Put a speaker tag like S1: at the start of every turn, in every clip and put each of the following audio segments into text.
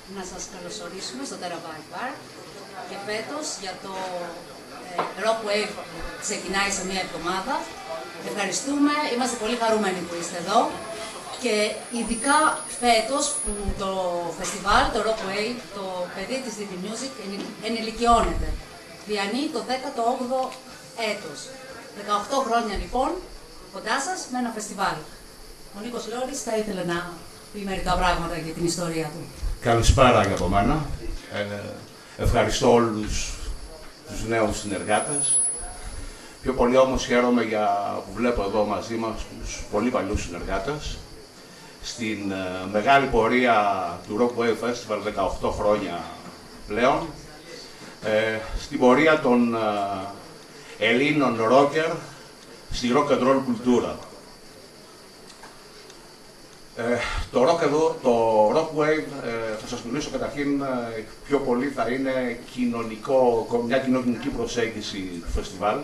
S1: να σας καλωσορίσουμε στο Terabyte Park και φέτος για το Rock Wave που ξεκινάει σε μία εβδομάδα. Ευχαριστούμε, είμαστε πολύ χαρούμενοι που είστε εδώ και ειδικά φέτος που το φεστιβάλ, το Rock Wave, το παιδί της DD Music ενηλικιώνεται. Διανύει το 18ο έτος. 18 χρόνια λοιπόν κοντά σας με ένα φεστιβάλ. Ο Νίκος Λόρης θα ήθελε να πει μερικά πράγματα για την ιστορία του.
S2: Καλησπέρα και από μένα. Ευχαριστώ όλους τους νέους συνεργάτες. Πιο πολύ όμως χαίρομαι που βλέπω εδώ μαζί μας τους πολύ παλιούς συνεργάτες. Στην μεγάλη πορεία του Rock Wave Festival 18 χρόνια πλέον, στην πορεία των Ελλήνων rocker στη rock and roll κουλτούρα. Το Rock Wave, θα σας μιλήσω καταρχήν, πιο πολύ θα είναι μια κοινωνική προσέγγιση του φεστιβάλ.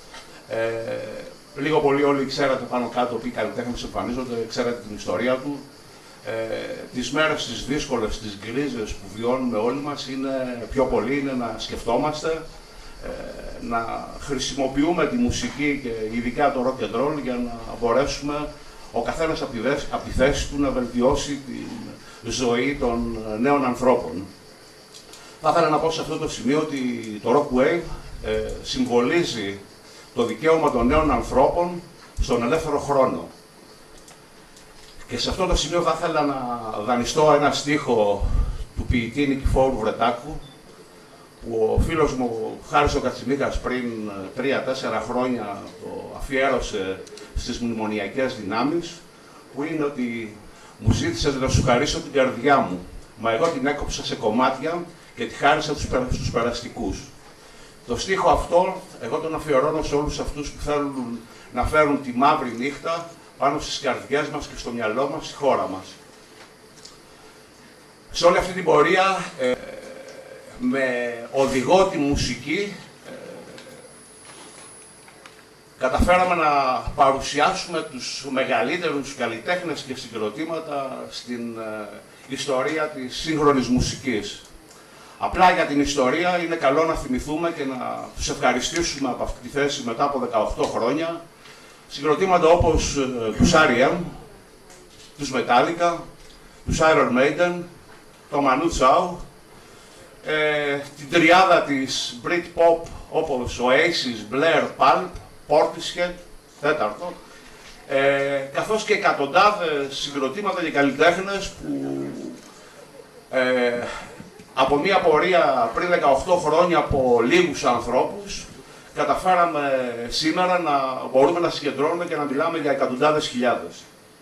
S2: Λίγο πολύ όλοι ξέρατε πάνω κάτω ποιοι καλλιτέχνες εμφανίζονται, ξέρατε την ιστορία του. Τις μέρες τις δύσκολες, τις γκρίζες που βιώνουμε όλοι μας, πιο πολύ είναι να σκεφτόμαστε, να χρησιμοποιούμε τη μουσική και ειδικά το rock and roll για να μπορέσουμε ο καθένας από τη θέση του να βελτιώσει τη ζωή των νέων ανθρώπων. Θα ήθελα να πω σε αυτό το σημείο ότι το Rock Wave συμβολίζει το δικαίωμα των νέων ανθρώπων στον ελεύθερο χρόνο. Και σε αυτό το σημείο θα ήθελα να δανειστώ ένα στίχο του ποιητή Νικηφόρου Βρετάκου, που ο φίλος μου Χάρης ο Κατσιμίκας πριν 3-4 χρόνια το αφιέρωσε στις μνημονιακές δυνάμεις, που είναι ότι μου ζήτησε να σου χαρίσω την καρδιά μου, μα εγώ την έκοψα σε κομμάτια και τη χάρισα στους περαστικούς. Το στίχο αυτό εγώ τον αφιερώνω σε όλους αυτούς που θέλουν να φέρουν τη μαύρη νύχτα πάνω στις καρδιές μας και στο μυαλό μας, στη χώρα μας. Σε όλη αυτή την πορεία, με οδηγό τη μουσική, καταφέραμε να παρουσιάσουμε τους μεγαλύτερους καλλιτέχνες και συγκροτήματα στην ιστορία της σύγχρονης μουσικής. Απλά για την ιστορία είναι καλό να θυμηθούμε και να τους ευχαριστήσουμε από αυτή τη θέση μετά από 18 χρόνια. Συγκροτήματα όπως τους R.E.M., τους Metallica, τους Iron Maiden, το Manu Chao, την τριάδα της Britpop όπως Oasis, Blair, Pulp, Portishead, τέταρτο, καθώς και εκατοντάδες συγκροτήματα και καλλιτέχνες που από μια πορεία πριν 18 χρόνια από λίγους ανθρώπους καταφέραμε σήμερα να μπορούμε να συγκεντρώνουμε και να μιλάμε για εκατοντάδες χιλιάδες.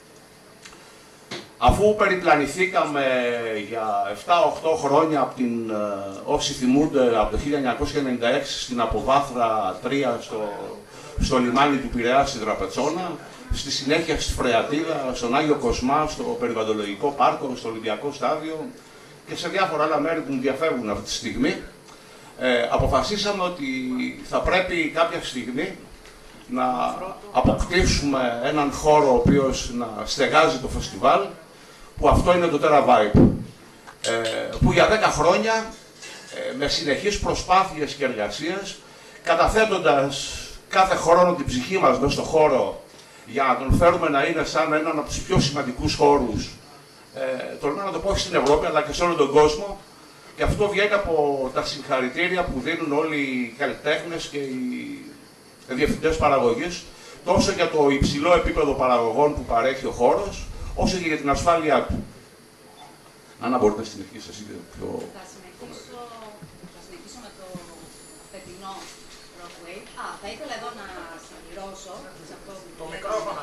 S2: Αφού περιπλανηθήκαμε για 7-8 χρόνια όσοι θυμούνται από το 1996 στην Αποβάθρα 3 στο λιμάνι του Πειραιά στη Τραπετσόνα, στη συνέχεια στη Φρεατίδα, στον Άγιο Κοσμά, στο Περιβαλλοντολογικό Πάρκο, στο Ολυμπιακό Στάδιο και σε διάφορα άλλα μέρη που μου διαφεύγουν αυτή τη στιγμή, αποφασίσαμε ότι θα πρέπει κάποια στιγμή να αποκτήσουμε έναν χώρο ο οποίος να στεγάζει το φεστιβάλ, που αυτό είναι το Terabyte, που για 10 χρόνια με συνεχείς προσπάθειες και εργασίες, καταθέτοντας κάθε χρόνο την ψυχή μας μέσα στο χώρο για να τον φέρουμε να είναι σαν έναν από τους πιο σημαντικούς χώρους, τολμώ να το πω στην Ευρώπη αλλά και σε όλο τον κόσμο, και αυτό βγαίνει από τα συγχαρητήρια που δίνουν όλοι οι καλλιτέχνες και οι διευθυντές παραγωγής, τόσο για το υψηλό επίπεδο παραγωγών που παρέχει ο χώρος, όσο και για την ασφάλειά του. Αν μπορείτε να συνεχίσετε εσύ πιο...
S1: Θα συνεχίσω με το φετινό Rock Wave. Θα ήθελα εδώ να συμπληρώσω σε αυτό που...
S3: Το μικρόφωνο,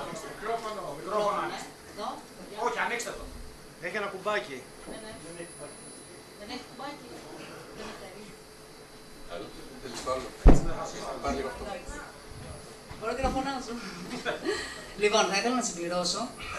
S1: Εδώ.
S3: Όχι, ανοίξτε το. Έχει ένα κουμπάκι.
S1: Δεν έχει κουμπάκι. Μπορώ και να φωνάζω. Λοιπόν, θα ήθελα να συμπληρώσω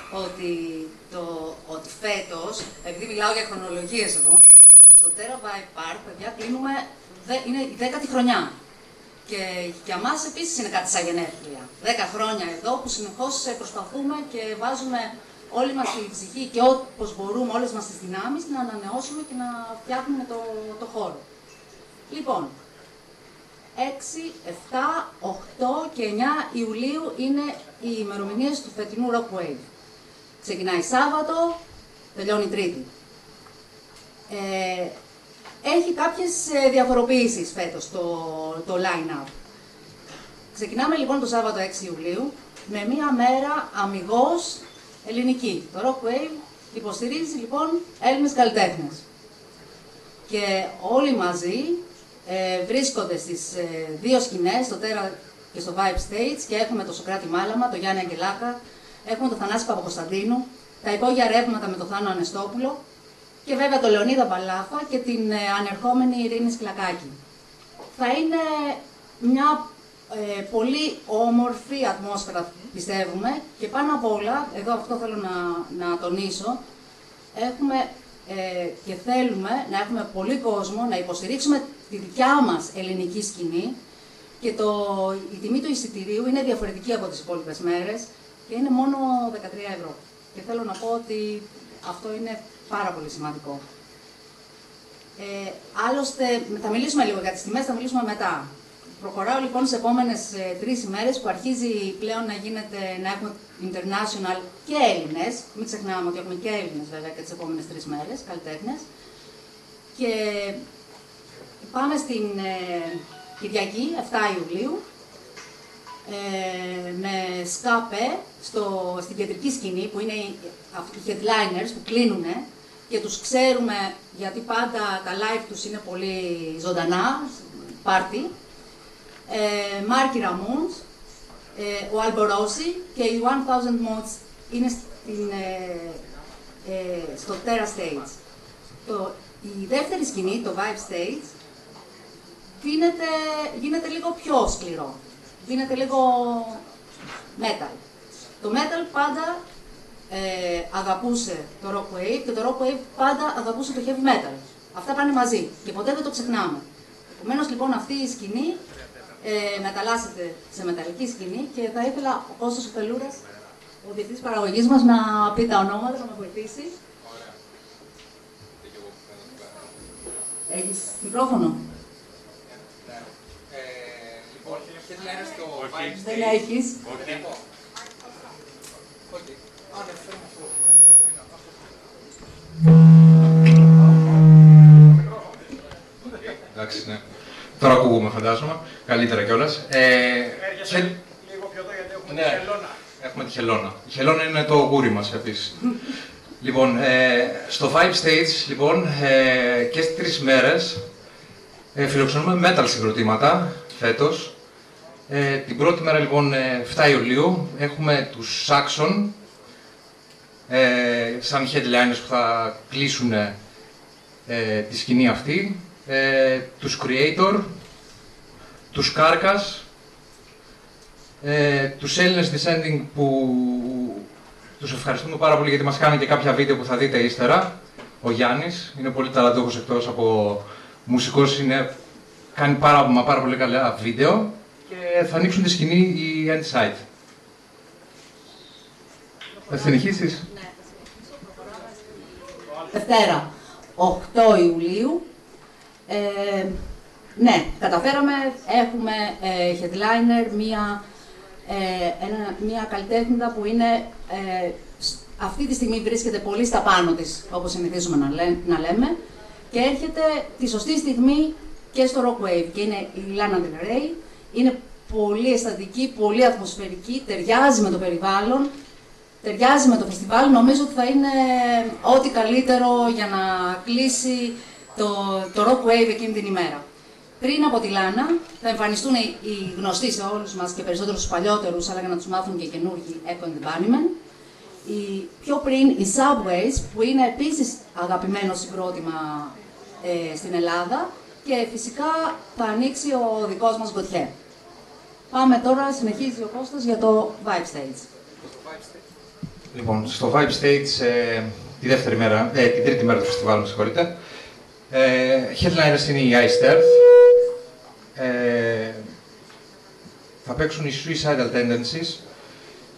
S1: ότι φέτος, επειδή μιλάω για χρονολογίες εδώ, στο Terabyte Park, παιδιά, είναι η 10η χρονιά. Και για μας επίσης είναι κάτι σαν γενέθλια. 10 χρόνια εδώ που συνεχώς προσπαθούμε και βάζουμε όλη μας η ψυχή και όπως μπορούμε, όλες μας τις δυνάμεις, να ανανεώσουμε και να φτιάχνουμε το χώρο. Λοιπόν, 6, 7, 8 και 9 Ιουλίου είναι οι ημερομηνίες του φετινού Rock Wave. Ξεκινάει Σάββατο, τελειώνει Τρίτη. Έχει κάποιες διαφοροποιήσεις φέτος το line-up. Ξεκινάμε λοιπόν το Σάββατο 6 Ιουλίου με μία μέρα αμιγώς ελληνική. Το Rock Wave υποστηρίζει λοιπόν Έλληνες καλλιτέχνες. Και όλοι μαζί βρίσκονται στις δύο σκηνές, στο Τέρα και στο Vibe Stage, και έχουμε το Σοκράτη Μάλαμα, το Γιάννη Αγγελάκα, έχουμε το Θανάση Παπακοσταντίνου, τα υπόγεια ρεύματα με το Θάνο Ανεστόπουλο και βέβαια το Λεωνίδα Μπαλάφα και την ανερχόμενη Ειρήνη Σκλακάκη. Θα είναι μια πολύ όμορφη ατμόσφαιρα, πιστεύουμε, και πάνω απ' όλα, εδώ αυτό θέλω να τονίσω, έχουμε και θέλουμε να έχουμε πολύ κόσμο, να υποστηρίξουμε τη δικιά μας ελληνική σκηνή, και η τιμή του εισιτηρίου είναι διαφορετική από τις υπόλοιπες μέρες και είναι μόνο 13 ευρώ. Και θέλω να πω ότι αυτό είναι πάρα πολύ σημαντικό. Άλλωστε, θα μιλήσουμε λίγο για τις τιμές, θα μιλήσουμε μετά. Προχωράω λοιπόν στις επόμενες 3 ημέρες που αρχίζει πλέον να έχουμε international και Έλληνες. Μην ξεχνάμε ότι έχουμε και Έλληνες βέβαια και τις επόμενες 3 μέρες, καλλιτέχνες. Και πάμε στην Κυριακή, 7 Ιουλίου, με σκάπε στην κεντρική σκηνή, που είναι οι headliners που κλείνουνε και τους ξέρουμε γιατί πάντα τα live τους είναι πολύ ζωντανά, πάρτι. Μάρκι Ραμούντς, ο Αλμπορόση και οι 1000 Mods είναι στο Terra Stage. Η δεύτερη σκηνή, το Vibe Stage, γίνεται λίγο πιο σκληρό. Γίνεται λίγο metal. Το metal πάντα αγαπούσε το rock wave και το rock wave πάντα αγαπούσε το heavy metal. Αυτά πάνε μαζί και ποτέ δεν το ξεχνάμε. Επομένως λοιπόν αυτή η σκηνή μεταλλάσσεται σε μεταλλική σκηνή και θα ήθελα ο Κώστας ο Φελούρας, ο διευθυντής παραγωγής μας, να πει τα ονόματα, να με βοηθήσει. Έχεις μικρόφωνο?
S4: Λοιπόν, headliner στο Vibe Stage.
S1: Δεν έχεις.
S4: Εντάξει, ναι. Τώρα ακούγουμε, φαντάζομαι. Καλύτερα κιόλας.
S3: Έρχεσαι λίγο πιο εδώ γιατί έχουμε τη χελώνα.
S4: Έχουμε τη χελώνα. Η χελώνα είναι το γούρι μας επίσης. Λοιπόν, στο Vibe Stage, λοιπόν, και στις 3 μέρες φιλοξενούμε metal συγκροτήματα φέτος. Την πρώτη μέρα, λοιπόν, 7 Ιουλίου, έχουμε τους Saxon, σαν headliners που θα κλείσουν τη σκηνή αυτή. Τους Creator, τους Carcass, τους Έλληνες Descending, που τους ευχαριστούμε πάρα πολύ γιατί μας κάνει και κάποια βίντεο που θα δείτε ύστερα. Ο Γιάννης είναι πολύ ταλαντούχος, εκτός από μουσικός, κάνει πάρα πολύ καλά βίντεο, και θα ανοίξουν τη σκηνή οι Endside. Θα συνεχίσεις?
S1: Ναι, θα συνεχίσω. Προχωράμε Δευτέρα, 8 Ιουλίου. Ναι, καταφέραμε, έχουμε headliner, μία καλλιτέχνηδα που είναι, αυτή τη στιγμή βρίσκεται πολύ στα πάνω της, όπως συνηθίζουμε να λέμε, και έρχεται τη σωστή στιγμή και στο Rock Wave, και είναι η Lana Del Rey. Είναι πολύ αισθαντική, πολύ ατμοσφαιρική, ταιριάζει με το περιβάλλον, ταιριάζει με το φεστιβάλ. Νομίζω ότι θα είναι ό,τι καλύτερο για να κλείσει το Rock Wave εκείνη την ημέρα. Πριν από τη Λάνα θα εμφανιστούν οι γνωστοί σε όλους μας και περισσότερους τους παλιότερους, αλλά για να τους μάθουν και καινούργοι, Echo and the Bunnymen. Πιο πριν οι Subways, που είναι επίσης αγαπημένο συγκρότημα στην Ελλάδα, και φυσικά θα ανοίξει ο δικός μας Gautier. Πάμε τώρα, συνεχίζει ο Κώστας για το Vibe Stage.
S4: Λοιπόν, στο Vibe Stage, την τρίτη μέρα του φεστιβάλου, με συγχωρείτε, headliners είναι οι Iced Earth. Θα παίξουν οι Suicidal Tendencies,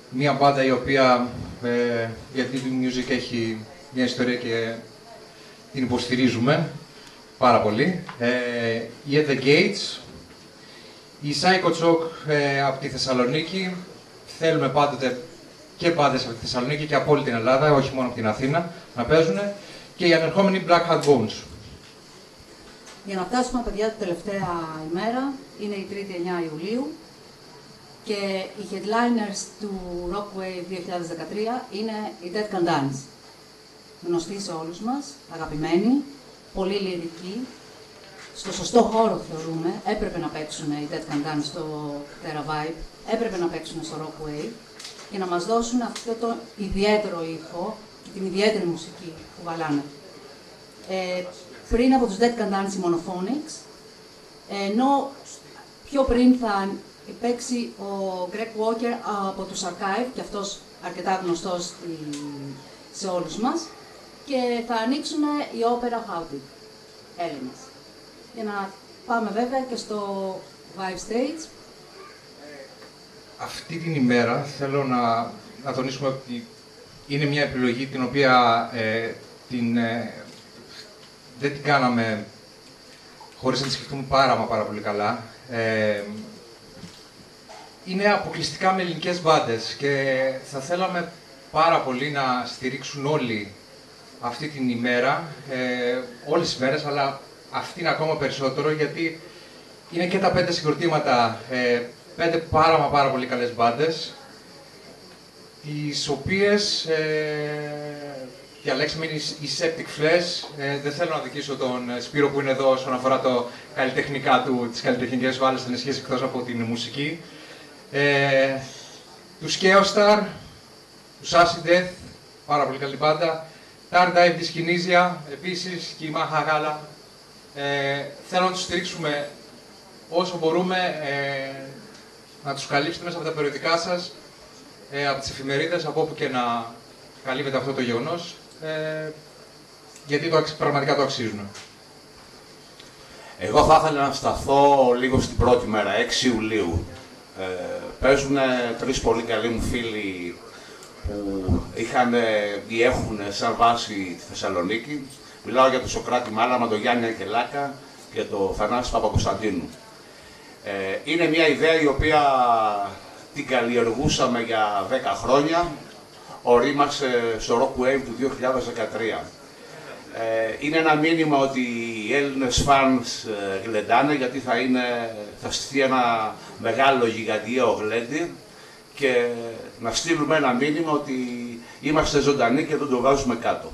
S4: μια μπάντα η οποία για την music έχει μια ιστορία και την υποστηρίζουμε πάρα πολύ. Η At The Gates, η Psycho Choc από τη Θεσσαλονίκη. Θέλουμε πάντοτε και μπάντες από τη Θεσσαλονίκη και από όλη την Ελλάδα, όχι μόνο από την Αθήνα, να παίζουν. Και η ανερχόμενη Black Hat Bones.
S1: Για να φτάσουμε, παιδιά, την τελευταία ημέρα, είναι η 3η 9 Ιουλίου και οι headliners του Rockwave 2013 είναι οι Dead Can Dance. Γνωστοί σε όλους μας, αγαπημένοι, πολύ λυρικοί, στο σωστό χώρο θεωρούμε, έπρεπε να παίξουν οι Dead Can Dance στο Terra Vibe, έπρεπε να παίξουν στο Rockwave και να μας δώσουν αυτό το ιδιαίτερο ήχο και την ιδιαίτερη μουσική που βαλάνε. Πριν από τους Dead Can Dance οι Monophonics, ενώ πιο πριν θα παίξει ο Greg Walker από τους Archive, και αυτός αρκετά γνωστός σε όλους μας, και θα ανοίξουν η Opera Howdy, Έλληνες. Για να πάμε βέβαια και στο Vibe Stage.
S4: Αυτή την ημέρα θέλω να τονίσουμε ότι είναι μια επιλογή την οποία δεν την κάναμε χωρίς να τη σκεφτούμε πάρα πολύ καλά. Είναι αποκλειστικά με ελληνικές μπάντες και θα θέλαμε πάρα πολύ να στηρίξουν όλοι αυτή την ημέρα, όλες τις μέρες, αλλά αυτή είναι ακόμα περισσότερο γιατί είναι και τα 5 συγκροτήματα, 5 πάρα πολύ καλές μπάντες, τις οποίες διαλέξαμε οι Septic Flesh. Δεν θέλω να δικήσω τον Σπύρο που είναι εδώ όσον αφορά το καλλιτεχνικά του, τις καλλιτεχνικές του άλλες ενισχύσεις εκτός από την μουσική. Τους Chaostar, τους Acid Death, πάρα πολύ καλή μπάντα. Tar Dive της Κινίζια, επίσης, και η Μάχα Γάλα. Θέλω να τους στηρίξουμε όσο μπορούμε, να τους καλύψετε μέσα από τα περιοδικά σας, από τις εφημερίδες, από όπου και να καλύπτεται αυτό το γεγονός, γιατί πραγματικά το αξίζουν.
S2: Εγώ θα ήθελα να σταθώ λίγο στην πρώτη μέρα, 6 Ιουλίου. Παίζουν 3 πολύ καλοί μου φίλοι που είχαν ή έχουν σαν βάση τη Θεσσαλονίκη. Μιλάω για τον Σοκράτη Μάλαμα, τον Γιάννη Αγγελάκα και τον Θανάση Παπακοσταντίνου. Είναι μια ιδέα η οποία την καλλιεργούσαμε για 10 χρόνια. Ορίμασε στο Rockwave του 2013. Είναι ένα μήνυμα ότι οι Έλληνες φανς γλεντάνε, γιατί θα στηθεί ένα μεγάλο γιγαντιαίο γλέντι και να στείλουμε ένα μήνυμα ότι είμαστε ζωντανοί και δεν το βάζουμε κάτω.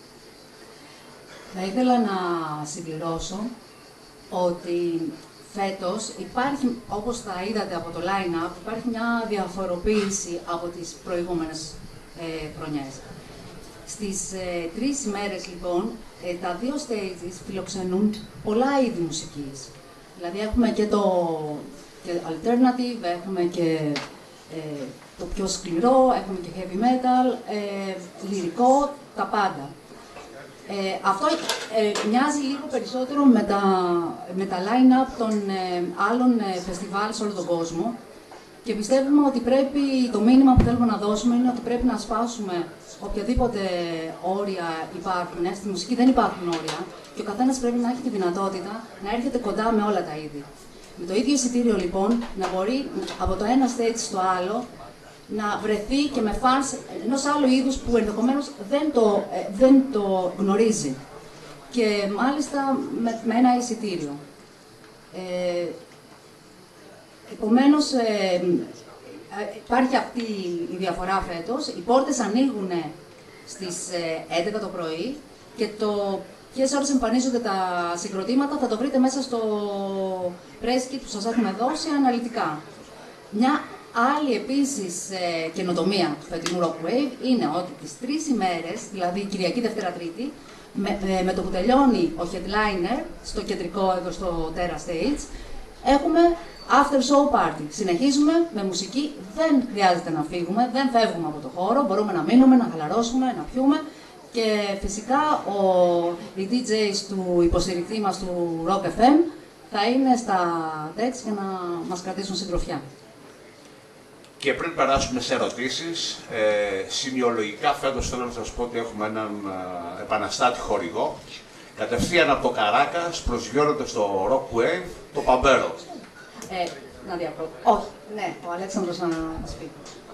S1: Θα ήθελα να συμπληρώσω ότι φέτος υπάρχει, όπως θα είδατε από το line-up, υπάρχει μια διαφοροποίηση από τις προηγούμενες χρονιές. Στις 3 ημέρες, λοιπόν, τα 2 stages φιλοξενούν πολλά είδη μουσικής. Δηλαδή έχουμε και το alternative, έχουμε και το πιο σκληρό, έχουμε και heavy metal, λυρικό, τα πάντα. Αυτό μοιάζει λίγο περισσότερο με τα line-up των άλλων φεστιβάλ σε όλο τον κόσμο και πιστεύουμε ότι το μήνυμα που θέλουμε να δώσουμε είναι ότι πρέπει να σπάσουμε οποιαδήποτε όρια υπάρχουν. Στη μουσική δεν υπάρχουν όρια και ο καθένας πρέπει να έχει τη δυνατότητα να έρχεται κοντά με όλα τα είδη. Με το ίδιο εισιτήριο, λοιπόν, να μπορεί από το ένα stage στο άλλο να βρεθεί και με fans ενός άλλου είδους που ενδεχομένως δεν το γνωρίζει. Και μάλιστα με ένα εισιτήριο. Επομένως, υπάρχει αυτή η διαφορά φέτος. Οι πόρτες ανοίγουν στις 11 το πρωί και ποιες ώρες εμφανίζονται τα συγκροτήματα θα το βρείτε μέσα στο press kit που σας έχουμε δώσει αναλυτικά. Μια άλλη επίσης καινοτομία του φετινού Rockwave είναι ότι τις 3 ημέρες, δηλαδή Κυριακή, Δευτέρα, Τρίτη, με το που τελειώνει ο headliner στο κεντρικό εδώ στο Terra Stage, έχουμε after show party. Συνεχίζουμε με μουσική, δεν χρειάζεται να φύγουμε, δεν φεύγουμε από το χώρο, μπορούμε να μείνουμε, να χαλαρώσουμε, να πιούμε και φυσικά οι DJs του υποστηρικτή μας του Rock FM θα είναι στα decks για να μας κρατήσουν συντροφιά.
S2: Και πριν περάσουμε σε ερωτήσεις, σημειολογικά φέτος θέλω να σας πω ότι έχουμε έναν επαναστάτη χορηγό. Κατευθείαν από το Καράκας προσγειώνεται στο Rock Wave το Παμπέρο.
S1: Να διακόπτω. Όχι, ναι, ο Αλέξανδρος να μας πει.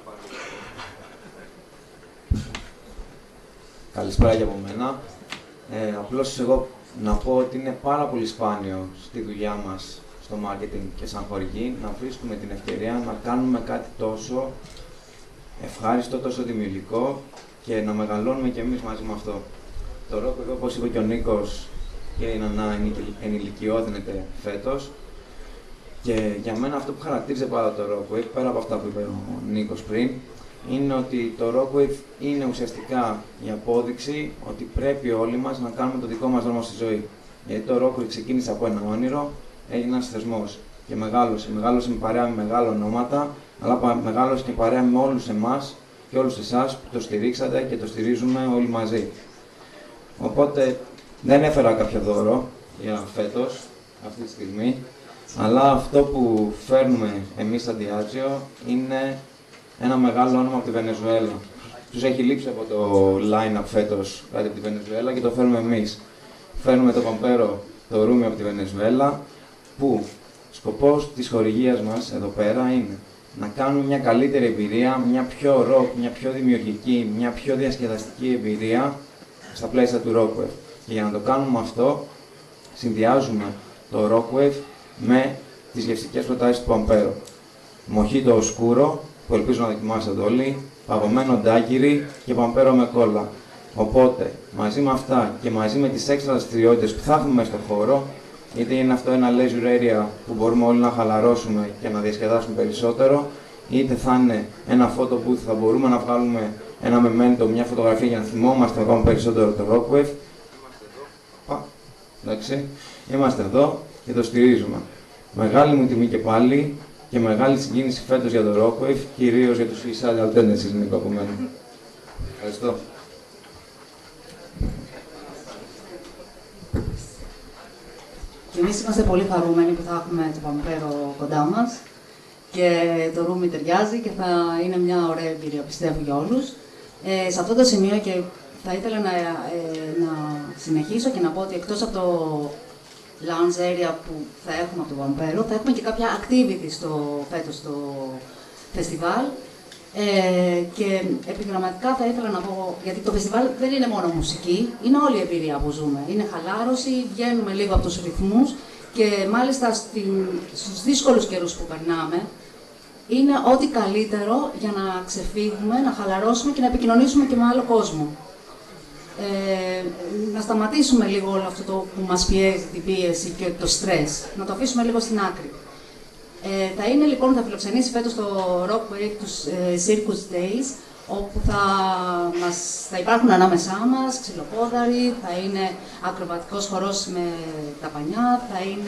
S5: Καλησπέρα και από μένα. Απλώς εγώ να πω ότι είναι πάρα πολύ σπάνιο στη δουλειά μας, στο marketing και σαν χορηγοί, να βρίσκουμε την ευκαιρία να κάνουμε κάτι τόσο ευχάριστο, τόσο δημιουργικό και να μεγαλώνουμε κι εμείς μαζί με αυτό. Το Rock Wave, όπως είπε και ο Νίκος, και η Νανά ενηλικιώθηνεται φέτος. Και για μένα αυτό που χαρακτήριζε πάντα το Rock Wave, πέρα από αυτά που είπε ο Νίκος πριν, είναι ότι το Rock Wave είναι ουσιαστικά η απόδειξη ότι πρέπει όλοι μας να κάνουμε το δικό μας δρόμο στη ζωή. Γιατί το Rock Wave ξεκίνησε από ένα όνειρο, έγινε ένας θεσμός και μεγάλωσε. Μεγάλωσε με παρέα με μεγάλα ονόματα, αλλά μεγάλωσε και παρέα με όλους εμάς και όλους εσάς που το στηρίξατε και το στηρίζουμε όλοι μαζί. Οπότε δεν έφερα κάποιο δώρο για φέτος, αυτή τη στιγμή, αλλά αυτό που φέρνουμε εμείς στα Diageo είναι ένα μεγάλο όνομα από τη Βενεζουέλα. Τους έχει λείψει από το line-up φέτος κάτι από τη Βενεζουέλα και το φέρνουμε εμείς. Φέρνουμε το Παμπέρο, το ρούμι από τη Βενεζουέλα, που σκοπός της χορηγίας μας εδώ πέρα είναι να κάνουμε μια καλύτερη εμπειρία, μια πιο rock, μια πιο δημιουργική, μια πιο διασκεδαστική εμπειρία στα πλαίσια του Rockwave. Και για να το κάνουμε αυτό, συνδυάζουμε το Rockwave με τις γευστικές προτάσεις του Παμπέρο. Μοχίτο οσκούρο, που ελπίζω να δοκιμάσετε όλοι, παγωμένο ντάκιρι και Παμπέρο με κόλλα. Οπότε, μαζί με αυτά και μαζί με τις έξτρα δραστηριότητες που θα έχουμε μέσα στο χώρο, είτε είναι αυτό ένα leisure area που μπορούμε όλοι να χαλαρώσουμε και να διασκεδάσουμε περισσότερο, είτε θα είναι ένα photo booth, θα μπορούμε να βγάλουμε ένα memento, μια φωτογραφία για να θυμόμαστε ακόμα περισσότερο το Rockwave. Εντάξει, είμαστε εδώ και το στηρίζουμε. Μεγάλη μου τιμή και πάλι και μεγάλη συγκίνηση φέτος για το Rockwave, κυρίως για τους Suicidal Tendencies, Νίκο, από μένα. Ευχαριστώ.
S1: Και εμείς είμαστε πολύ χαρούμενοι που θα έχουμε το Παμπέρο κοντά μας και το ρούμι ταιριάζει και θα είναι μια ωραία εμπειρία, πιστεύω, για όλους. Σε αυτό το σημείο και θα ήθελα να συνεχίσω και να πω ότι εκτός από το lounge area που θα έχουμε από το Παμπέρο, θα έχουμε και κάποια activity φέτος στο φεστιβάλ. Και επιγραμματικά θα ήθελα να πω, γιατί το φεστιβάλ δεν είναι μόνο μουσική, είναι όλη η εμπειρία που ζούμε. Είναι χαλάρωση, βγαίνουμε λίγο από τους ρυθμούς και μάλιστα στους δύσκολους καιρούς που περνάμε, είναι ό,τι καλύτερο για να ξεφύγουμε, να χαλαρώσουμε και να επικοινωνήσουμε και με άλλο κόσμο. Να σταματήσουμε λίγο όλο αυτό που μας πιέζει, την πίεση και το στρες, να το αφήσουμε λίγο στην άκρη. Θα είναι λοιπόν, θα φιλοξενήσει φέτος το Rock Wave τους Circus Days, όπου θα υπάρχουν ανάμεσά μας ξυλοπόδαροι, θα είναι ακροβατικός χορός με τα πανιά,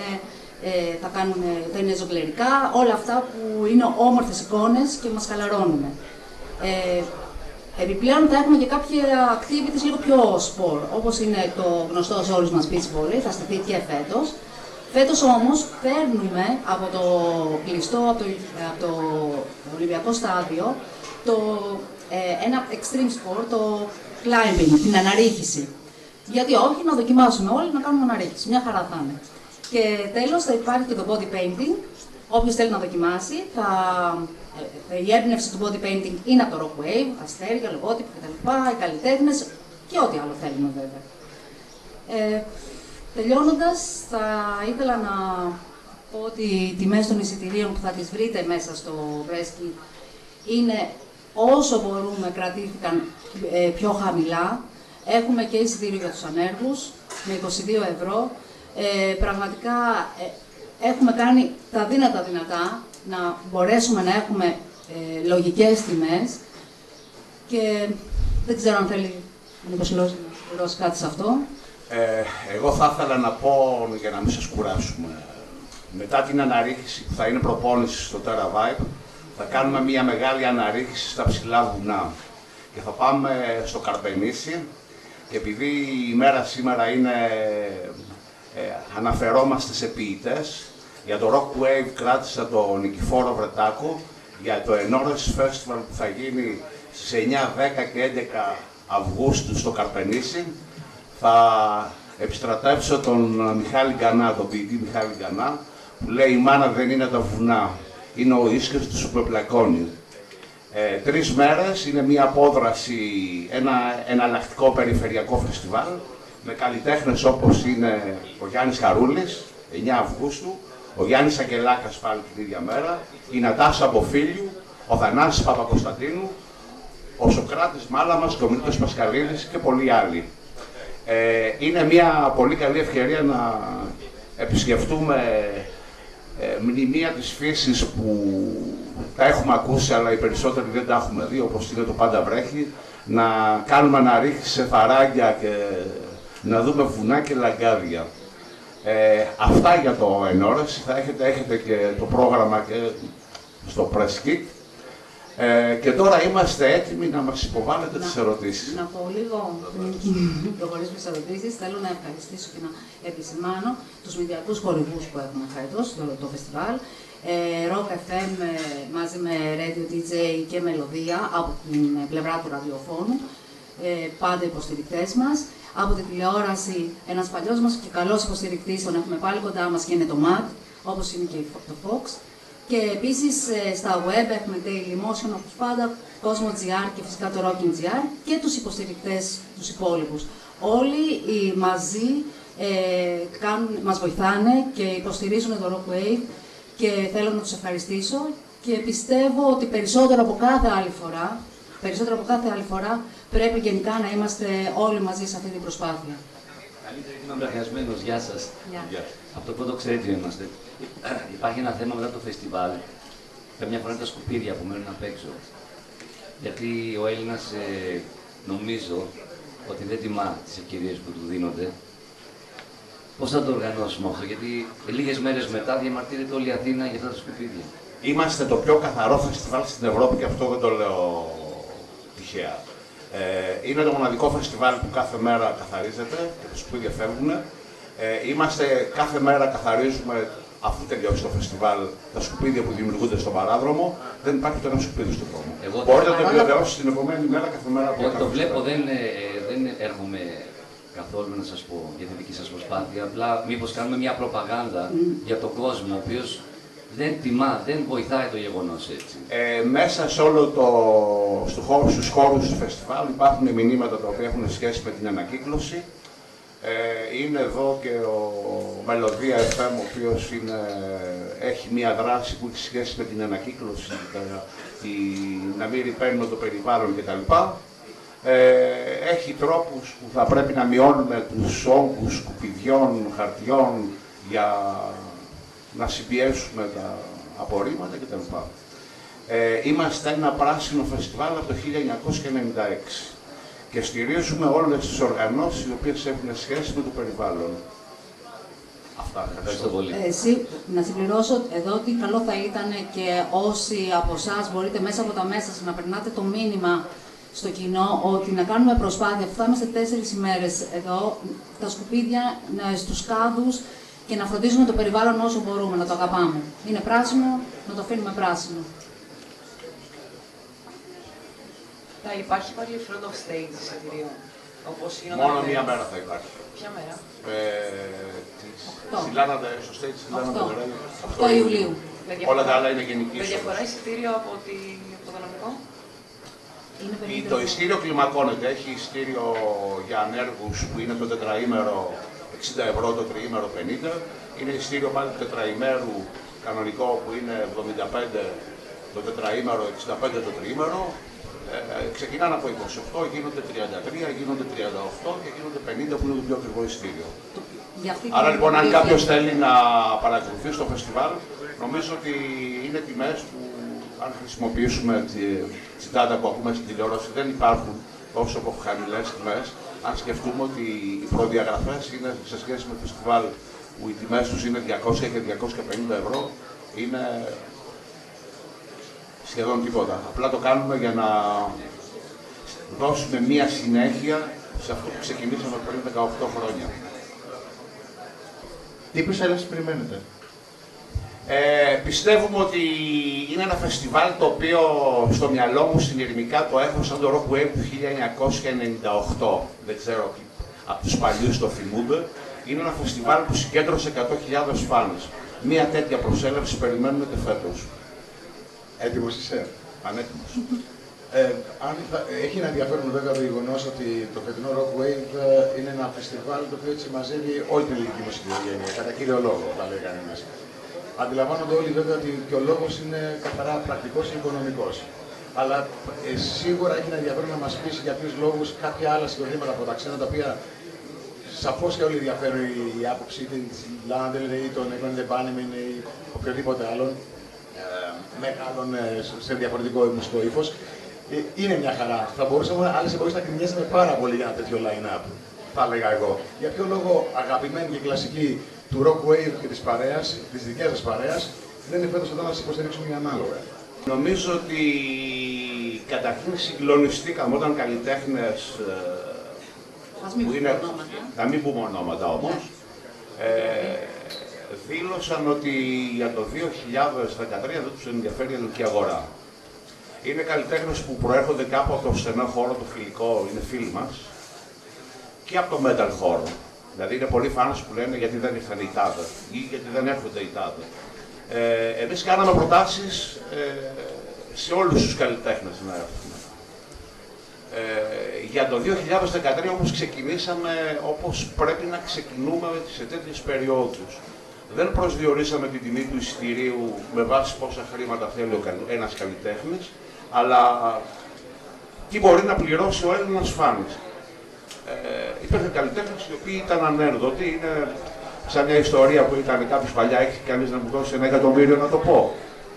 S1: θα είναι ζογκλερικά, όλα αυτά που είναι όμορφες εικόνες και μας χαλαρώνουν. Επιπλέον θα έχουμε και κάποια activities λίγο πιο sport, όπως είναι το γνωστό σε όλους μας beach volley, θα στηθεί και φέτος. Φέτος όμως παίρνουμε από το κλειστό, από το Ολυμπιακό στάδιο, ένα extreme sport, το climbing, την αναρρίχηση. Γιατί όχι, να δοκιμάσουμε όλοι να κάνουμε αναρρίχηση, μια χαρά θα είναι. Και τέλος θα υπάρχει και το body painting, όποιος θέλει να δοκιμάσει, η έμπνευση του body painting είναι από το Rock Wave, αστέρια, λογότυπα κτλ, οι καλλιτέχνες και ό,τι άλλο θέλουμε βέβαια. Τελειώνοντας, θα ήθελα να πω ότι οι τιμές των εισιτηρίων που θα τις βρείτε μέσα στο Βρέσκι είναι όσο μπορούμε κρατήθηκαν πιο χαμηλά. Έχουμε και εισιτήριο για τους ανέργους με 22 ευρώ. Πραγματικά έχουμε κάνει τα δυνατά να μπορέσουμε να έχουμε λογικές τιμές και δεν ξέρω αν θέλει ο Νίκος να δώσει κάτι σε αυτό.
S2: Εγώ θα ήθελα να πω, για να μην σας κουράσουμε, μετά την αναρρίχηση που θα είναι προπόνηση στο Terra Vibe, θα κάνουμε μια μεγάλη αναρρίχηση στα ψηλά βουνά. Και θα πάμε στο Καρπενήσι και επειδή η μέρα σήμερα είναι, αναφερόμαστε σε ποιητές, για το Rock Wave κράτησα τον Νικηφόρο Βρετάκο, για το Ενόρες Festival που θα γίνει στις 9, 10 και 11 Αυγούστου στο Καρπενήσι. Θα επιστρατεύσω τον Μιχάλη Γκανά, τον ποιητή Μιχάλη Γκανά, που λέει «Η μάνα δεν είναι τα βουνά, είναι ο ίσκρος του που πεπλακώνει». 3 μέρες, είναι μια απόδραση, ένα εναλλακτικό περιφερειακό φεστιβάλ με καλλιτέχνες όπως είναι ο Γιάννης Χαρούλης, 9 Αυγούστου, ο Γιάννης Αγγελάκας πάλι την ίδια μέρα, η Νατάσα Μποφίλιου, ο Θανάσης Παπακοσταντίνου, ο Σοκράτης Μάλαμας και ο Μίλτος Πασκαλίδης και πολλοί άλλοι. Είναι μια πολύ καλή ευκαιρία να επισκεφτούμε μνημεία της φύσης που τα έχουμε ακούσει, αλλά οι περισσότεροι δεν τα έχουμε δει, όπως είναι το Πάντα Βρέχει, να κάνουμε αναρρίχηση σε φαράγγια και να δούμε βουνά και λαγκάδια. Αυτά για το Ενόρες. Θα έχετε και το πρόγραμμα και στο Press Kit. Και τώρα είμαστε έτοιμοι να μας υποβάλλετε τις ερωτήσεις.
S1: Να πω λίγο, πριν προχωρήσουμε στις ερωτήσεις, θέλω να ευχαριστήσω και να επισημάνω τους μηδιακούς χορηγούς που έχουμε φέτος το φεστιβάλ. Rock FM μαζί με Radio DJ και Μελωδία από την πλευρά του ραδιοφώνου, πάντα υποστηρικτές μας. Από τη τηλεόραση, ένας παλιός μας και καλός υποστηρικτής, τον έχουμε πάλι κοντά μας και είναι το MAD, όπως είναι και το Fox. Και επίσης στα web έχουμε Dailymotion, όπως πάντα, Cosmo.gr και φυσικά το Rockin.gr και τους υποστηρικτές, τους υπόλοιπους. Όλοι μαζί μας βοηθάνε και υποστηρίζουν το Rockwave και θέλω να τους ευχαριστήσω και πιστεύω ότι περισσότερο από κάθε άλλη φορά, πρέπει γενικά να είμαστε όλοι μαζί σε αυτή την προσπάθεια.
S6: Καλύτερα είμαι εμπλαγιασμένος. Γεια σας. Από το πρώτο ξέρετε είμαστε. Υπάρχει ένα θέμα μετά το φεστιβάλ. Καμιά φορά είναι τα σκουπίδια που μένουν απ' έξω. Γιατί ο Έλληνας νομίζω ότι δεν τιμά τις ευκαιρίες που του δίνονται. Πώς θα το οργανώσουμε αυτό, γιατί λίγες μέρες μετά διαμαρτύρεται όλη η Αθήνα για αυτά τα σκουπίδια.
S2: Είμαστε το πιο καθαρό φεστιβάλ στην Ευρώπη και αυτό δεν το λέω τυχαία. Είναι το μοναδικό φεστιβάλ που κάθε μέρα καθαρίζεται και τα σκουπίδια φεύγουν. Κάθε μέρα καθαρίζουμε, αφού τελειώσει το φεστιβάλ, τα σκουπίδια που δημιουργούνται στον παράδρομο. Δεν υπάρχει ούτε ένα σκουπίδι στον δρόμο. Μπορείτε να το επιβεβαιώσετε την επόμενη μέρα, κάθε μέρα που
S6: το βλέπω, δεν έρχομαι καθόλου να σας πω για τη δική σας προσπάθεια. Απλά μήπως κάνουμε μια προπαγάνδα για τον κόσμο, ο οποίος δεν τιμά, δεν βοηθάει το γεγονός έτσι.
S2: Μέσα σε όλο στους χώρους του φεστιβάλ υπάρχουν μηνύματα τα οποία έχουν σχέση με την ανακύκλωση. Είναι εδώ και ο Μελωδία FM, ο οποίος έχει μια δράση που έχει σχέση με την ανακύκλωση, να μην ρηπαίνουμε το περιβάλλον κτλ. Έχει τρόπους που θα πρέπει να μειώνουμε τους όγκους σκουπιδιών, χαρτιών για να συμπιέσουμε τα απορρίμματα κτλ. Είμαστε ένα πράσινο φεστιβάλ από το 1996 και στηρίζουμε όλες τις οργανώσεις οι οποίες έχουν σχέση με το περιβάλλον. Αυτά.
S6: Ευχαριστώ πολύ.
S1: Να συμπληρώσω εδώ ότι καλό θα ήταν και όσοι από εσάς μπορείτε μέσα από τα μέσα σας να περνάτε το μήνυμα στο κοινό ότι να κάνουμε προσπάθεια, αφού θα είμαστε 4 ημέρες εδώ, τα σκουπίδια στους κάδους και να φροντίζουμε το περιβάλλον όσο μπορούμε, να το αγαπάμε. Είναι πράσινο, να το αφήνουμε πράσινο.
S7: Θα υπάρχει πάλι front of stage εισιτηρίων, όπως γίνονται.
S2: Μόνο μία μέρα θα υπάρχει.
S7: Ποια μέρα?
S2: Στο stage της Λάναντα
S1: 8 Ιουλίου.
S2: Όλα τα άλλα είναι γενική.
S7: Με διαφορά εισιτήριο από το δυναμικό?
S2: Το εισιτήριο κλιμακώνεται. Έχει εισιτήριο για ανέργους που είναι το τετραήμερο 60 ευρώ, το τριήμερο 50. Είναι εισιτήριο πάλι του τετραημέρου κανονικό που είναι 75 το τετραήμερο, 65 το τριήμερο. Ξεκινάνε από 28, γίνονται 33, γίνονται 38 και γίνονται 50 που είναι το πιο ακριβό εισιτήριο. Άρα λοιπόν, αν κάποιος θέλει να παρακολουθεί στο φεστιβάλ, νομίζω ότι είναι τιμές που αν χρησιμοποιήσουμε τη data που ακούμε στην τηλεόραση, δεν υπάρχουν τόσο χαμηλές τιμές. Αν σκεφτούμε ότι οι προδιαγραφές είναι σε σχέση με το φεστιβάλ που οι τιμές τους είναι 200 και 250 ευρώ, είναι σχεδόν τίποτα. Απλά το κάνουμε για να δώσουμε μία συνέχεια σε αυτό που ξεκινήσαμε πριν 18 χρόνια.
S3: Τι προσέλευση περιμένετε?
S2: Πιστεύουμε ότι είναι ένα φεστιβάλ το οποίο στο μυαλό μου συνειρμικά το έχω σαν το Rock Wave του 1998. Δεν ξέρω από τους παλιούς το θυμούνται. Είναι ένα φεστιβάλ που συγκέντρωσε 100.000 φάνες. Μία τέτοια προσέλευση περιμένουμε και φέτος.
S8: Έτοιμος είσαι?
S2: Πανέτοιμος.
S8: Έχει ένα ενδιαφέρον βέβαια το γεγονός ότι το φετινό Rock Wave είναι ένα φεστιβάλ το οποίο έτσι μαζεύει όλη την ελληνική μουσική οικογένεια, κατά κύριο λόγο, θα λέει κανένας. Αντιλαμβάνονται όλοι βέβαια ότι και ο λόγος είναι καθαρά πρακτικός και οικονομικός. Αλλά σίγουρα έχει ένα ενδιαφέρον να μας πεις για ποιους λόγους κάποια άλλα συγκροτήματα από τα ξένα τα οποία σαφώς και όλοι ενδιαφέρουν η άποψη είτε της Λάντελ ή των Egon the Bunnymen ή οποιοδήποτε άλλον μεγάλων σε διαφορετικό μουσικό ύφος. Είναι μια χαρά. Θα μπορούσαμε άλλες εποχές να κρινιάζουμε πάρα πολύ για ένα τέτοιο line-up, θα έλεγα εγώ. Για ποιο λόγο αγαπημένοι και κλασικοί του Rock Wave και της παρέας, της δικές σας παρέας, δεν είναι φέτος εδώ να σας υποστηρίξουμε για ανάλογα?
S2: Νομίζω ότι καταρχήν συγκλονιστήκαμε όταν καλλιτέχνες που είναι, να μην πούμε ονόματα όμως, δήλωσαν ότι για το 2013 δεν τους ενδιαφέρει η ελληνική αγορά. Είναι καλλιτέχνες που προέρχονται κάπου από το στενό χώρο, το φιλικό, είναι φίλοι μας, και από το metal χώρο. Δηλαδή είναι πολλοί φάνες που λένε γιατί δεν ήρθαν οι τάδε ή γιατί δεν έρχονται οι τάδε. Εμείς κάναμε προτάσεις σε όλους τους καλλιτέχνες να έρθουν. Για το 2013 όμως ξεκινήσαμε όπως πρέπει να ξεκινούμε σε τέτοιες περιόδους. Δεν προσδιορίσαμε την τιμή του εισιτηρίου με βάση πόσα χρήματα θέλει ένας καλλιτέχνης, αλλά τι μπορεί να πληρώσει ο Έλληνας φάνης. Υπήρχαν καλλιτέχνες οι οποίοι ήταν ανέρδοτοι, είναι σαν μια ιστορία που ήταν κάποιος παλιά, έχει κανείς να μου δώσει 1 εκατομμύριο να το πω.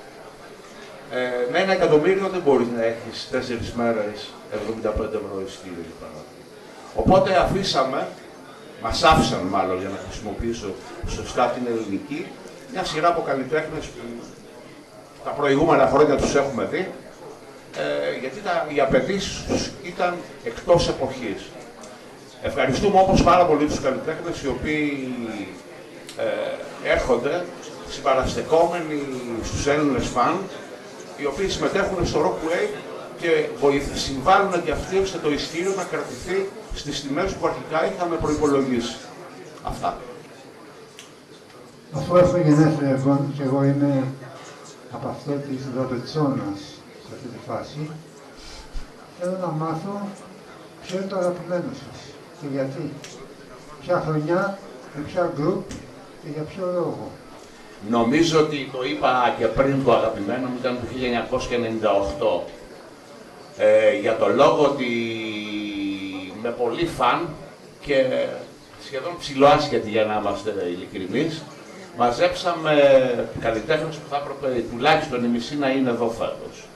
S2: Με 1 εκατομμύριο δεν μπορείς να έχεις 4 μέρες 75 € εισιτήριο. Οπότε μας άφησαν μάλλον για να χρησιμοποιήσω σωστά την ελληνική, μια σειρά από καλλιτέχνες που τα προηγούμενα χρόνια τους έχουμε δει, γιατί οι απαιτήσεις τους ήταν εκτός εποχής. Ευχαριστούμε όμως πάρα πολύ τους καλλιτέχνες οι οποίοι έρχονται συμπαραστεκόμενοι στους Έλληνες φαν, οι οποίοι συμμετέχουν στο Rock Wave και συμβάλλουν και αυτοί ώστε το εισιτήριο να κρατηθεί στις τιμές που αρχικά είχαμε προϋπολογίσει. Αυτά.
S9: Αφού έχω γενέθλια και εγώ είμαι από αυτό της Δαβετσόνας σε αυτή τη φάση, θέλω να μάθω ποιο είναι το αγαπημένο σας και γιατί. Ποια χρονιά, με ποια γκρουπ και για ποιο λόγο.
S2: Νομίζω ότι το είπα και πριν, το αγαπημένο μου ήταν το 1998. Για το λόγο ότι με πολύ φαν και σχεδόν ψιλοάσχετη, για να είμαστε ειλικρινείς, μαζέψαμε καλλιτέχνες που θα έπρεπε τουλάχιστον η μισή να είναι εδώ φέτος.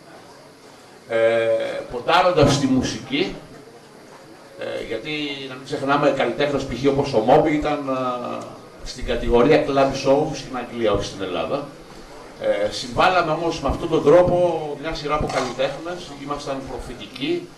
S2: Ποντάροντας στη μουσική, γιατί να μην ξεχνάμε καλλιτέχνες π.χ. όπως ο Μόμπι ήταν στην κατηγορία club show στην Αγγλία, όχι στην Ελλάδα. Συμβάλαμε όμως με αυτόν τον τρόπο μια σειρά από καλλιτέχνες, ήμασταν προφητικοί.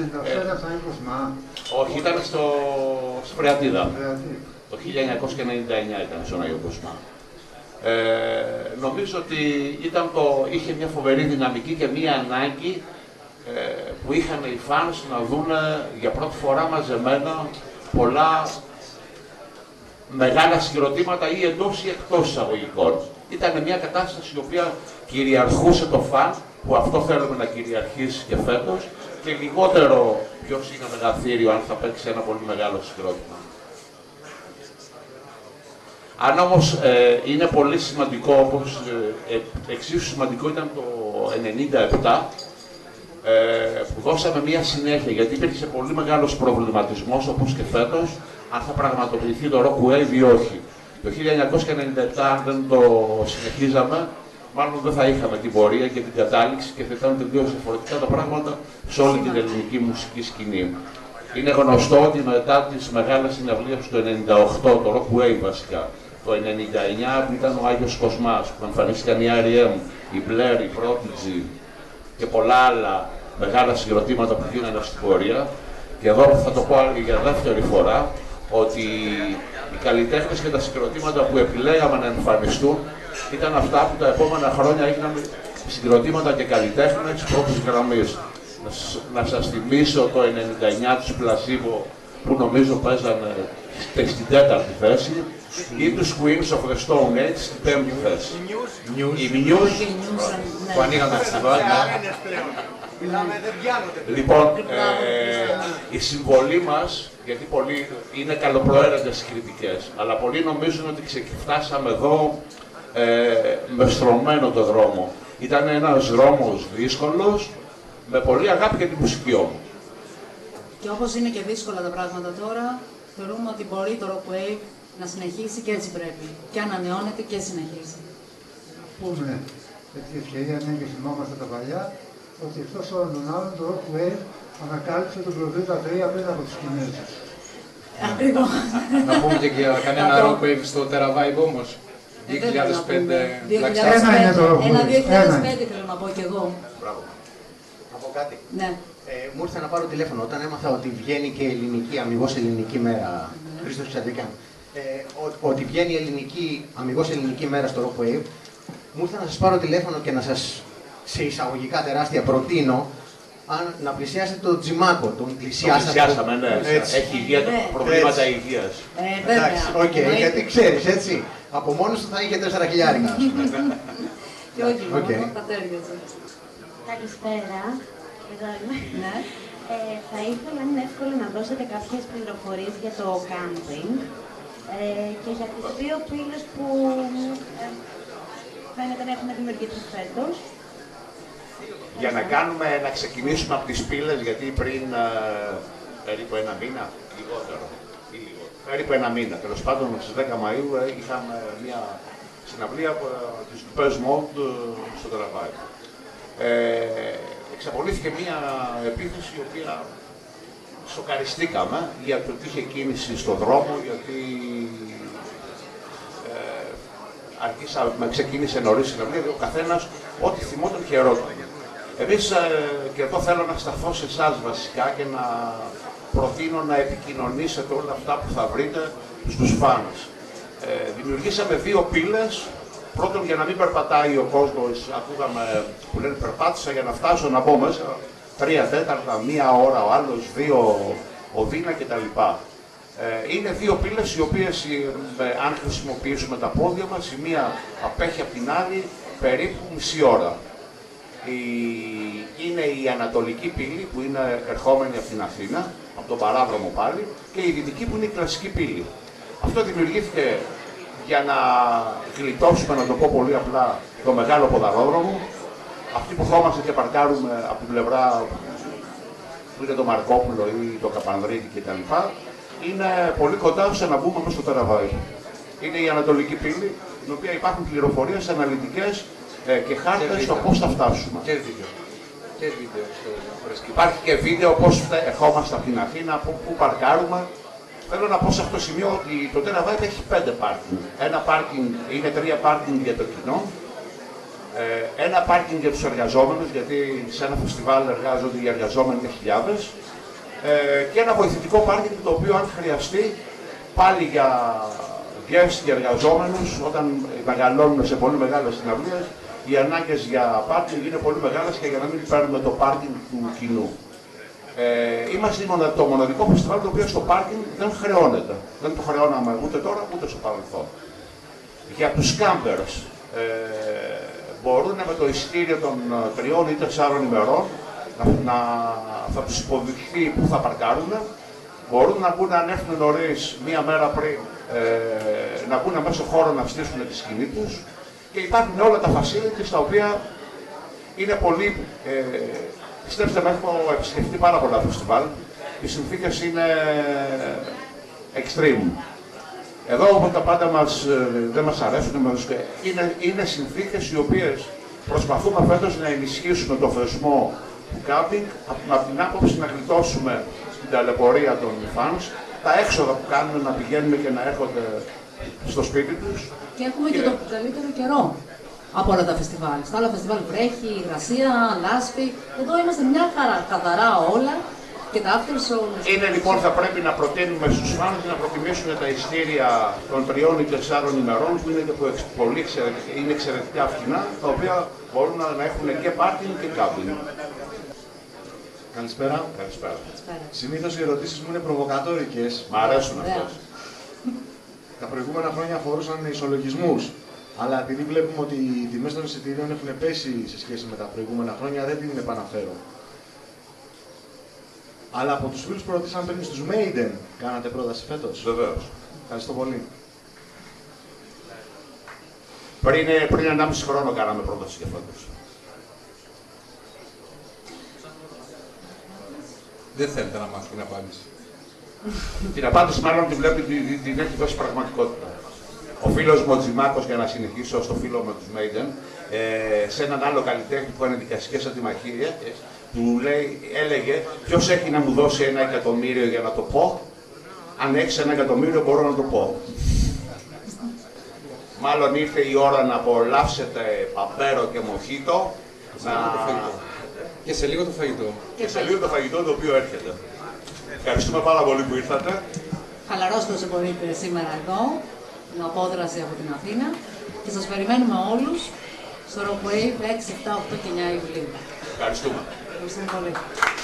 S2: Όχι, ήταν στη Φρεατίδα. Το 1999 ήταν στον Άγιο Κοσμά. Νομίζω ότι είχε μια φοβερή δυναμική και μια ανάγκη που είχαν οι φάνες να δουν για πρώτη φορά μαζεμένα πολλά μεγάλα συγκροτήματα ή εντός ή εκτός εισαγωγικών. Ήταν μια κατάσταση η οποία κυριαρχούσε το φαν, που αυτό θέλουμε να κυριαρχήσει και φέτος, και λιγότερο ποιος είναι μεγαθύριο αν θα παίξει ένα πολύ μεγάλο συγκρότημα. Αν όμως είναι πολύ σημαντικό, όπως εξίσου σημαντικό ήταν το 1997, που δώσαμε μια συνέχεια, γιατί υπήρχε πολύ μεγάλος προβληματισμός, όπως και φέτος, αν θα πραγματοποιηθεί το Rock Wave ή όχι. Το 1997, αν δεν το συνεχίζαμε, μάλλον δεν θα είχαμε την πορεία και την κατάληξη και θα ήταν τελείως διαφορετικά τα πράγματα σε όλη την ελληνική μουσική σκηνή. Είναι γνωστό ότι μετά τις μεγάλες συναυλίες του 1998, το Rock Wave βασικά, το 1999 που ήταν ο Άγιος Κοσμάς, που εμφανίστηκαν οι R.E.M., οι Blair, οι Prodigy και πολλά άλλα μεγάλα συγκροτήματα που γίνανε στην πορεία. Και εδώ θα το πω για δεύτερη φορά, ότι Οι καλλιτέχνες και τα συγκροτήματα που επιλέγαμε να εμφανιστούν ήταν αυτά που τα επόμενα χρόνια έγιναν συγκροτήματα και καλλιτέχνες πρώτης γραμμής. Να σας θυμίσω το 99 τους Πλασίβο που νομίζω παίζανε στην 4η θέση ή τους Queens of the Stone Age στην 5η θέση. Οι Muse
S4: που ανοίγαν τα φεστιβάλ.
S2: Λοιπόν, η συμβολή μας, γιατί πολλοί είναι καλοπροαίρετες κριτικές, αλλά πολλοί νομίζουν ότι φτάσαμε εδώ με στρωμένο το δρόμο. Ήταν ένας δρόμος δύσκολος, με πολύ αγάπη για τη μουσική όμως.
S1: Και όπως είναι και δύσκολα τα πράγματα τώρα, θεωρούμε ότι μπορεί το Rock Wave να συνεχίσει και έτσι πρέπει. Και ανανεώνεται και συνεχίζει.
S9: Πούμε, με τη ευκαιρία, ναι, και θυμόμαστε τα παλιά, ότι εκτός όλων των άλλων το Rock Wave ανακάλυψε τον Προδίτα 3 πριν από τους Κινέζους.
S1: Ακριβώς.
S4: Να πούμε και για κανένα Rock Wave στο Teravibe όμως. 2005.
S1: Ένα 2005 θέλω να πω κι εγώ.
S10: Να πω κάτι.
S1: Ναι.
S10: Μου ήρθε να πάρω τηλέφωνο όταν έμαθα ότι βγαίνει και ελληνική, αμιγώς ελληνική μέρα, Χρήστος Τσαντρικάν. Ότι βγαίνει αμιγώς ελληνική μέρα στο Rock Wave, μου ήρθε να σας πάρω τηλέφωνο και να σας, σε εισαγωγικά τεράστια, προτείνω να πλησιάσετε τον Τζιμάκο. Τον
S2: πλησιάσαμε, ναι. Έχει ιδιαίτερα προβλήματα υγείας.
S10: Εντάξει, οκ, γιατί ξέρεις, έτσι. Από μόνος του θα είχε 4 χιλιάρικα.
S1: Και όχι μόνο, τα τέριαζε.
S11: Καλησπέρα.
S1: Ναι.
S11: Θα ήθελα, αν είναι εύκολο, να δώσετε κάποιες πληροφορίες για το camping και για τις 2 πύλες που φαίνεται να έχουν δημιουργηθεί φέτος.
S2: Για να ξεκινήσουμε από τις πύλες, γιατί πριν περίπου 1 μήνα, λιγότερο, περίπου 1 μήνα, τέλος πάντων στις 10 Μαΐου είχαμε μια συναυλία της Depeche Mode στο Teravibe. Εξαπολύθηκε μια επίθεση η οποία σοκαριστήκαμε για το ότι είχε κίνηση στον δρόμο, γιατί ξεκίνησε νωρίς η συναυλία, ο καθένας ό,τι θυμόταν χαιρόταν. Εμείς, και εδώ θέλω να σταθώ σε εσάς βασικά και να προτείνω να επικοινωνήσετε όλα αυτά που θα βρείτε στους φάνες. Δημιουργήσαμε 2 πύλες. Πρώτον, για να μην περπατάει ο κόσμος, ακούγαμε που λένε περπάτησα για να φτάσω να μπω μέσα 3 τέταρτα, 1 ώρα, ο άλλος 2 οδύνα κτλ. Είναι 2 πύλες οι οποίες, αν χρησιμοποιήσουμε τα πόδια μας, η μία απέχει από την άλλη περίπου μισή ώρα. Είναι η ανατολική πύλη που είναι ερχόμενη από την Αθήνα, από τον παράδρομο πάλι, και η δυτική που είναι η κλασική πύλη. Αυτό δημιουργήθηκε για να γλιτώσουμε, να το πω πολύ απλά, το μεγάλο ποδαρόδρομο. Αυτοί που χώμαστε και παρκάρουμε από την πλευρά που είναι το Μαρκόπουλο ή το Καπανδρίκη κτλ. Είναι πολύ κοντά ώστε να μπούμε μέσα στο Teravibe. Είναι η ανατολική πύλη, στην οποία υπάρχουν πληροφορίες αναλυτικές και χάρτες στο πώς θα φτάσουμε.
S4: Και βίντεο. Και βίντεο
S2: υπάρχει και βίντεο πώς ερχόμαστε από την Αθήνα, πού παρκάρουμε. Θέλω να πω σε αυτό το σημείο ότι το Teravibe έχει 5 πάρκινγκ. Ένα πάρκινγκ είναι 3 πάρκινγκ για το κοινό. Ένα πάρκινγκ για τους εργαζόμενους, γιατί σε ένα φεστιβάλ εργάζονται οι εργαζόμενοι για χιλιάδες. Και ένα βοηθητικό πάρκινγκ, το οποίο αν χρειαστεί πάλι για guest και εργαζόμενους, όταν μεγαλώνουν σε πολύ μεγάλες συναυλίες, οι ανάγκες για πάρκινγκ είναι πολύ μεγάλες και για να μην παίρνουμε το πάρκινγκ του κοινού. Είμαστε το μοναδικό φεστιβάλ το οποίο στο πάρκινγκ δεν χρεώνεται. Δεν το χρεώναμε ούτε τώρα ούτε στο παρελθόν. Για τους κάμπερς, μπορούν με το εισιτήριο των 3 ή 4 ημερών θα τους υποδειχθεί που θα παρκάρουν. Μπορούν να μπουν, αν έρθουν νωρίς, 1 μέρα πριν, να μπουν μέσα στο χώρο να στήσουν τη σκηνή τους. Και υπάρχουν όλα τα facilities τα οποία είναι πολύ. Πιστέψτε με, έχω επισκεφτεί πάρα πολλά φεστιβάλ. Οι συνθήκες είναι extreme. Εδώ όπου τα πάντα δεν μας αρέσουν, είναι συνθήκες οι οποίες προσπαθούμε φέτος να ενισχύσουμε το θεσμό του κάμπινγκ, από την άποψη να γλιτώσουμε την ταλαιπωρία των fans, τα έξοδα που κάνουν να πηγαίνουν και να έρχονται στο σπίτι τους.
S1: Και έχουμε και το καλύτερο καιρό από όλα τα φεστιβάλ. Στα άλλα φεστιβάλ βρέχει, υγρασία, λάσπη. Εδώ είμαστε μια χαρά, καθαρά όλα. Και τα after show.
S2: Είναι λοιπόν, θα πρέπει να προτείνουμε στους φάνους να προτιμήσουν τα ειστήρια των 3 ή 4 ημερών που είναι, είναι εξαιρετικά φθηνά, τα οποία μπορούν να έχουν και πάρκινγκ και κάμπινγκ.
S8: Καλησπέρα.
S2: Καλησπέρα.
S8: Συνήθως οι ερωτήσεις μου είναι προβοκατόρικες.
S2: Μ' αρέσουν αυτές.
S8: Τα προηγούμενα χρόνια αφορούσαν ισολογισμούς. Αλλά επειδή βλέπουμε ότι οι τιμές των εισιτηρίων έχουν πέσει σε σχέση με τα προηγούμενα χρόνια, δεν την επαναφέρω. Αλλά από τους φίλους που ρωτήσαν πριν στους Maiden, κάνατε πρόταση φέτος?
S2: Βεβαίως.
S8: Ευχαριστώ πολύ.
S2: Πριν 1,5 χρόνο κάναμε πρόταση για φέτος.
S4: Δεν θέλετε να μάθω την απάντηση.
S2: Την απάντηση μάλλον την έχει δώσει πραγματικότητα. Ο φίλος μου ο Τζιμάκος, για να συνεχίσω στο φίλο με τους Maiden, σε έναν άλλο καλλιτέχνη που έκανε δικαστικές αντιμαχίες, του έλεγε ποιος έχει να μου δώσει 1 εκατομμύριο για να το πω, αν έχεις 1 εκατομμύριο μπορώ να το πω. Μάλλον ήρθε η ώρα να απολαύσετε παπέρο και μοχίτο.
S4: Και σε λίγο το φαγητό.
S2: Και σε λίγο το φαγητό το οποίο έρχεται. Ευχαριστούμε πάρα πολύ που ήρθατε.
S1: Χαλαρός το μπορείτε σήμερα εδώ, την απόδραση από την Αθήνα. Και σας περιμένουμε όλους στο Rock Wave 6, 7, 8 και 9 Ιουλίου.
S2: Ευχαριστούμε.
S1: Ευχαριστούμε πολύ.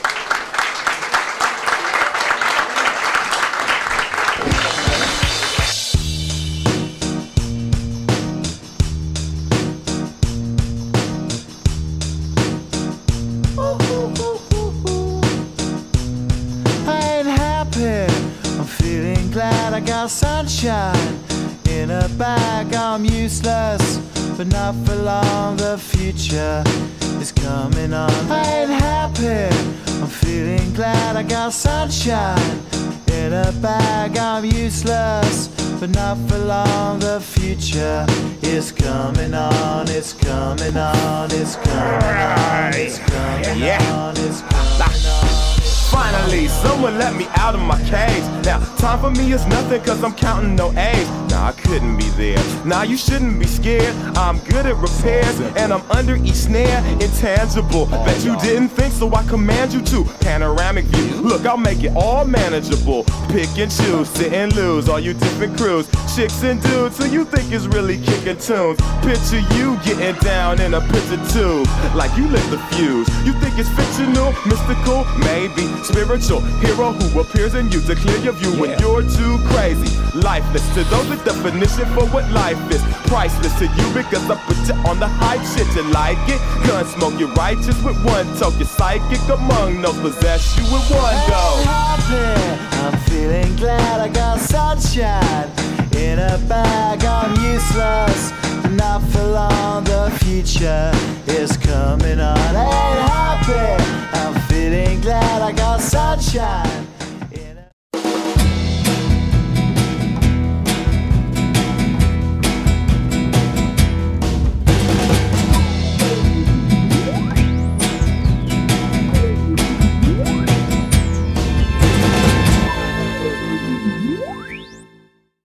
S12: I got sunshine in a bag. I'm useless, but not for long. The future is coming on. I ain't happy. I'm feeling glad I got sunshine in a bag. I'm useless, but not for long. The future is coming on. It's coming on. It's coming on. It's coming on. It's coming on.
S13: Finally, someone let me out of my cage. Now, time for me is nothing cause I'm counting no A's. Nah, I couldn't be there. Nah, you shouldn't be scared. I'm good at repairs and I'm under each snare. Intangible, bet you didn't think, so I command you to. Panoramic view, look, I'll make it all manageable. Pick and choose, sit and lose, all you different crews. Chicks and dudes who you think is really kicking tunes. Picture you getting down in a picture tube, like you lit the fuse. You think it's fictional, mystical, maybe. Spiritual hero who appears in you to clear your view when you're too crazy. Lifeless to those, the definition for what life is. Priceless to you because I put you on the hype shit. You like it? Gun smoke, you're righteous with one toke. You're psychic among no possess you with one go.
S12: I'm feeling glad I got sunshine in a bag. I'm useless, not for long. The future is coming on.